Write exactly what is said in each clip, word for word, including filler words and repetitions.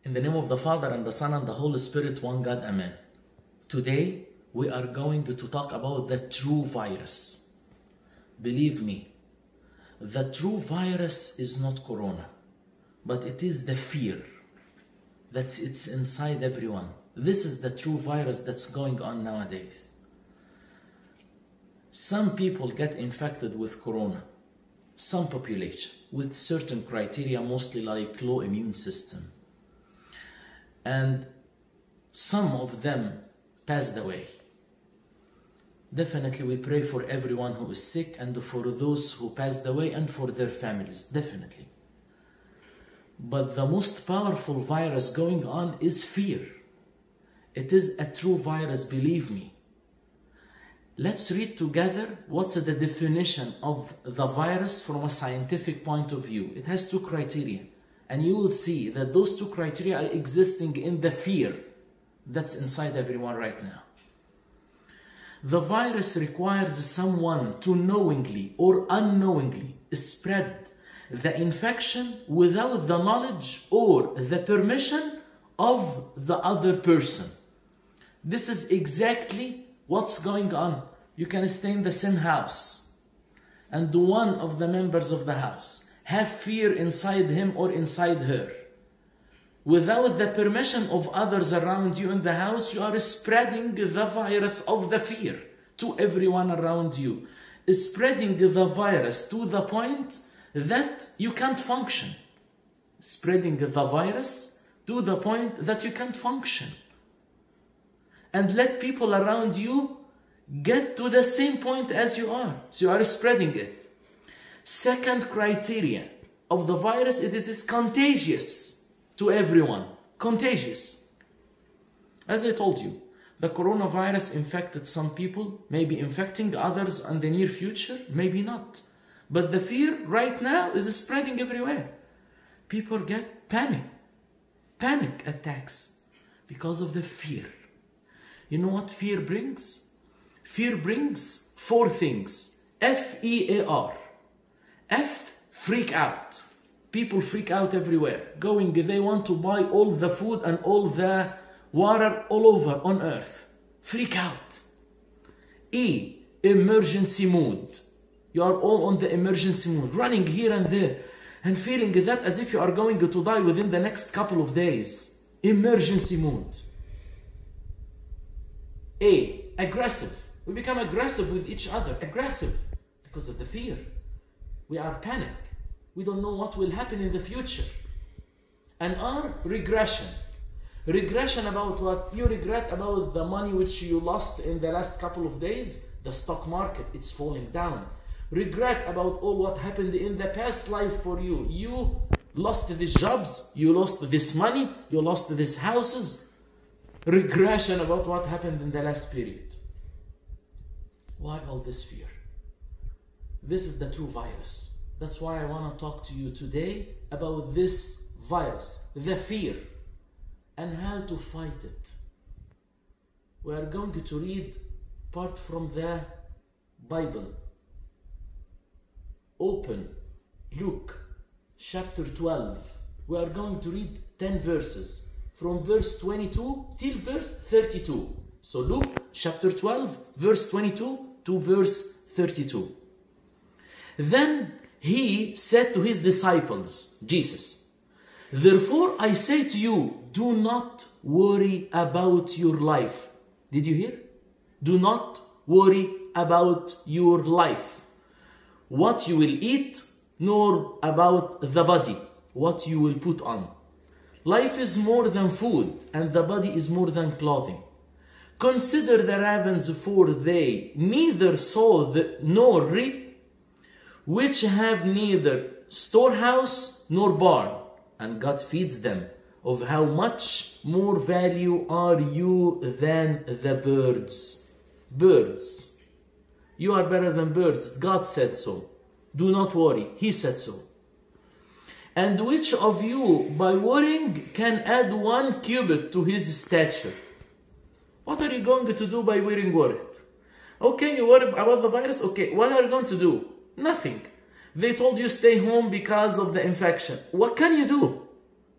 In the name of the Father, and the Son, and the Holy Spirit, one God, Amen. Today, we are going to talk about the true virus. Believe me, the true virus is not Corona, but it is the fear that's it's inside everyone. This is the true virus that's going on nowadays. Some people get infected with Corona, some population, with certain criteria, mostly like low immune system. And some of them passed away. Definitely we pray for everyone who is sick and for those who passed away and for their families, definitely. But the most powerful virus going on is fear. It is a true virus, believe me. Let's read together what's the definition of the virus from a scientific point of view. It has two criteria. And you will see that those two criteria are existing in the fear that's inside everyone right now. The virus requires someone to knowingly or unknowingly spread the infection without the knowledge or the permission of the other person. This is exactly what's going on. You can stay in the same house and one of the members of the house have fear inside him or inside her. Without the permission of others around you in the house, you are spreading the virus of the fear to everyone around you. Spreading the virus to the point that you can't function. Spreading the virus to the point that you can't function. And let people around you get to the same point as you are. So you are spreading it. Second criteria of the virus is it is contagious to everyone. Contagious. As I told you, the coronavirus infected some people, maybe infecting others in the near future, maybe not. But the fear right now is spreading everywhere. People get panic, panic attacks because of the fear. You know what fear brings? Fear brings four things. F E A R. F, freak out. People freak out everywhere. Going, they want to buy all the food and all the water all over on earth. Freak out. E, emergency mood. You are all on the emergency mood, running here and there and feeling that as if you are going to die within the next couple of days. Emergency mood. A, aggressive. We become aggressive with each other. Aggressive because of the fear. We are panic. We don't know what will happen in the future. And R, regression. Regression about what? You regret about the money which you lost in the last couple of days. The stock market, it's falling down. Regret about all what happened in the past life for you. You lost these jobs, you lost this money, you lost these houses. Regression about what happened in the last period. Why all this fear? This is the true virus. That's why I want to talk to you today about this virus, the fear, and how to fight it. We are going to read part from the Bible. Open Luke chapter twelve. We are going to read ten verses from verse twenty-two till verse thirty-two. So Luke chapter twelve, verse twenty-two to verse thirty-two. Then he said to his disciples, Jesus, therefore I say to you, do not worry about your life. Did you hear? Do not worry about your life. What you will eat, nor about the body, what you will put on. Life is more than food, and the body is more than clothing. Consider the ravens, for they neither sow the, nor reap, which have neither storehouse nor barn, and God feeds them. Of how much more value are you than the birds? Birds. You are better than birds. God said so. Do not worry. He said so. And which of you, by worrying, can add one cubit to his stature? What are you going to do by wearing worried? Okay, you worry about the virus? Okay, what are you going to do? Nothing. They told you stay home because of the infection. What can you do?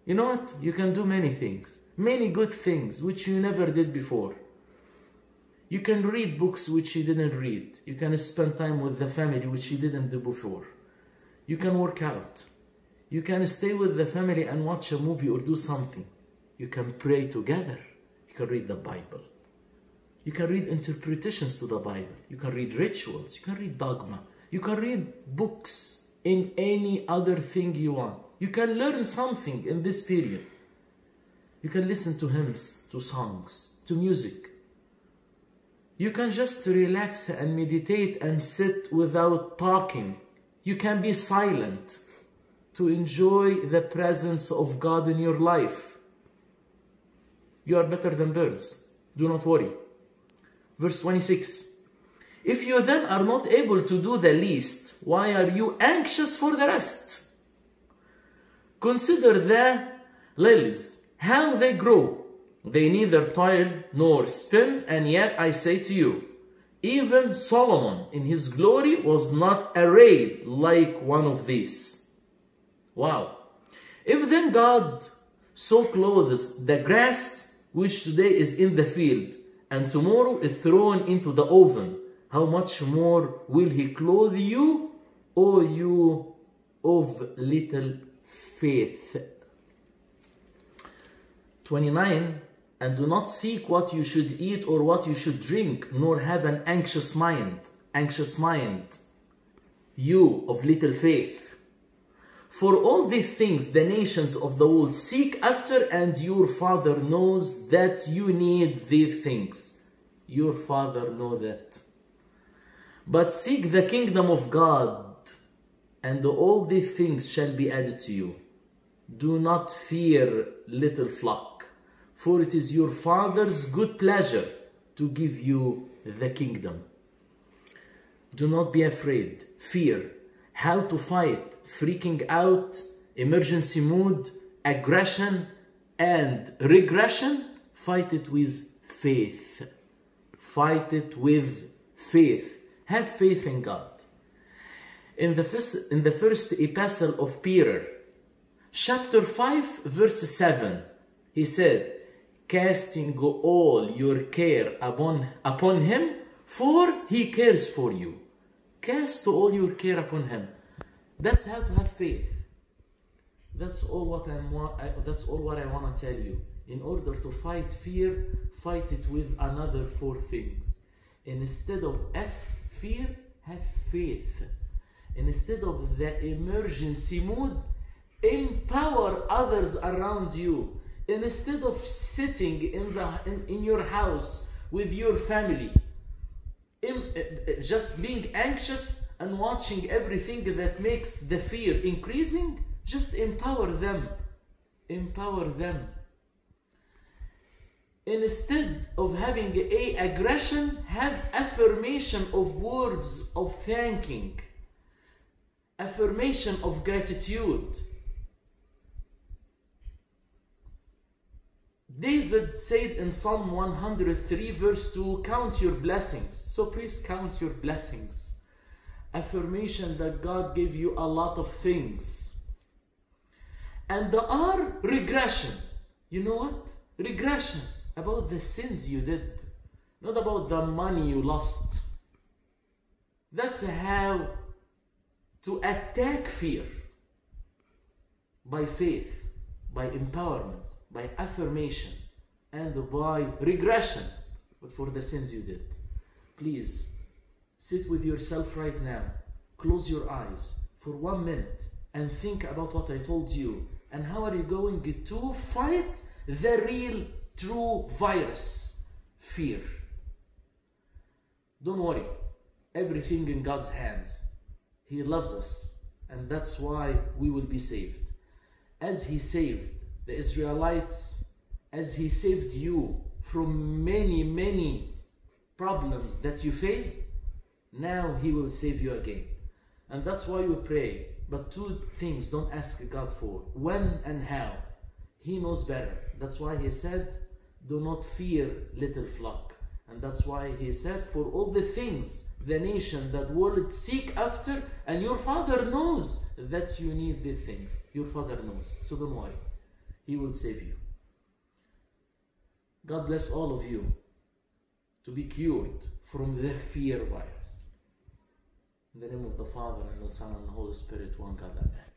You know what? You can do many things, many good things which you never did before. You can read books which you didn't read. You can spend time with the family which you didn't do before. You can work out. You can stay with the family and watch a movie or do something. You can pray together. You can read the Bible. You can read interpretations to the Bible. You can read rituals. You can read dogma. You can read books in any other thing you want. You can learn something in this period. You can listen to hymns, to songs, to music. You can just relax and meditate and sit without talking. You can be silent to enjoy the presence of God in your life. You are better than birds. Do not worry. Verse twenty-six. If you then are not able to do the least, why are you anxious for the rest? Consider the lilies, how they grow. They neither toil nor spin, and yet I say to you, even Solomon in his glory was not arrayed like one of these. Wow. If then God so clothes the grass, which today is in the field, and tomorrow is thrown into the oven, how much more will he clothe you, O you of little faith? twenty-nine. And do not seek what you should eat or what you should drink, nor have an anxious mind. Anxious mind, you of little faith. For all these things the nations of the world seek after, and your Father knows that you need these things. Your Father knows that. But seek the kingdom of God, and all these things shall be added to you. Do not fear, little flock. For it is your Father's good pleasure to give you the kingdom. Do not be afraid. Fear. How to fight. Freaking out. Emergency mood. Aggression. And regression. Fight it with faith. Fight it with faith. Have faith in God. In the first, in the first epistle of Peter, chapter five, verse seven, he said, casting all your care upon, upon him, for he cares for you. Cast all your care upon him. That's how to have faith. That's all what I'm. That's all what I want to tell you. In order to fight fear, fight it with another four things. Instead of F, fear, have faith. Instead of the emergency mood, empower others around you. Instead of sitting in, the, in, in your house with your family, in, uh, just being anxious and watching everything that makes the fear increasing, just empower them. Empower them. Instead of having a aggression, have affirmation of words of thanking, affirmation of gratitude. David said in Psalm one hundred three verse two, count your blessings. So please count your blessings. Affirmation that God gave you a lot of things. And the R, regression. You know what? Regression. About the sins you did. Not about the money you lost. That's how to attack fear. By faith. By empowerment. By affirmation and by regression, but for the sins you did. Please sit with yourself right now, close your eyes for one minute and think about what I told you and how are you going to fight the real true virus, fear. Don't worry, everything in God's hands. He loves us and that's why we will be saved. As He saved the Israelites, as He saved you from many, many problems that you faced, now He will save you again. And that's why we pray. But two things don't ask God for. When and how. He knows better. That's why He said, do not fear, little flock. And that's why He said, for all the things the nation that world seek after, and your Father knows that you need these things. Your Father knows. So don't worry. He will save you. God bless all of you to be cured from the fear virus. In the name of the Father, and the Son, and the Holy Spirit, one God, Amen.